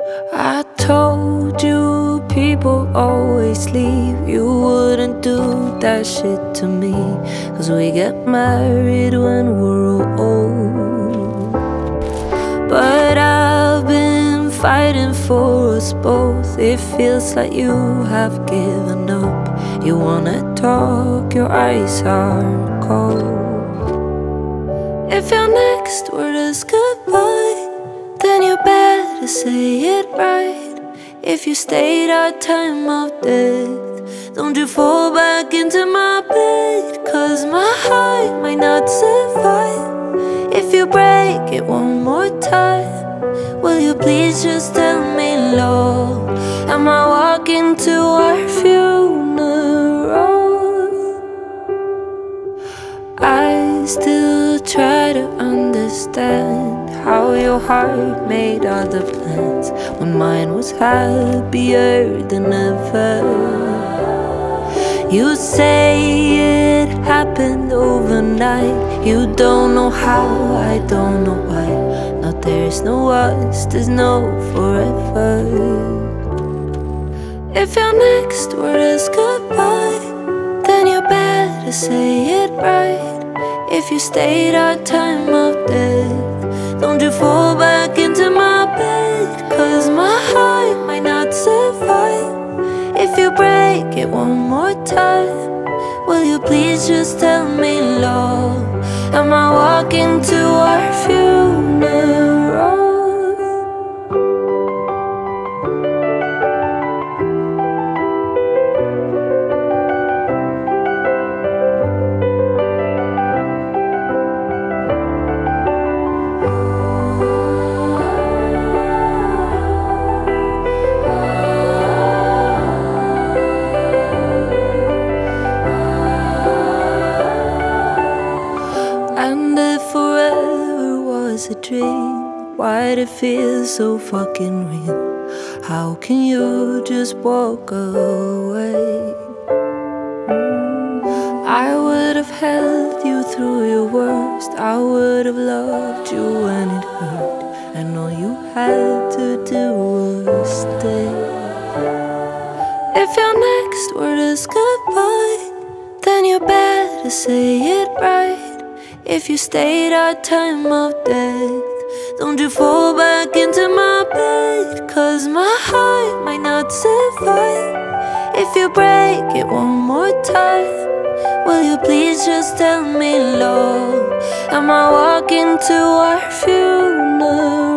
I told you people always leave. You wouldn't do that shit to me, 'cause we get married when we're old. But I've been fighting for us both. It feels like you have given up. You wanna talk, your eyes are cold. If your next word is goodbye, then you better say it right. If you stayed our time of death, don't you fall back into my bed, 'cause my heart might not survive. If you break it one more time, will you please just tell me, Lord? Am I walking to our funeral? I still try to understand how your heart made other plans when mine was happier than ever. You say it happened overnight. You don't know how, I don't know why. Now there's no us, there's no forever. If your next word is goodbye, then you better say it right. If you stayed our time of death, don't you fall back into my bed, 'cause my heart might not survive. If you break it one more time, will you please just tell me, Lord? Am I walking to our funeral? And if forever was a dream, why'd it feel so fucking real? How can you just walk away? I would have held you through your worst. I would have loved you when it hurt, and all you had to do was stay. If your next word is goodbye, then you better say it right. If you stayed our time of death, don't you fall back into my bed, 'cause my heart might not survive. If you break it one more time, will you please just tell me, Lord? Am I walking to our funeral?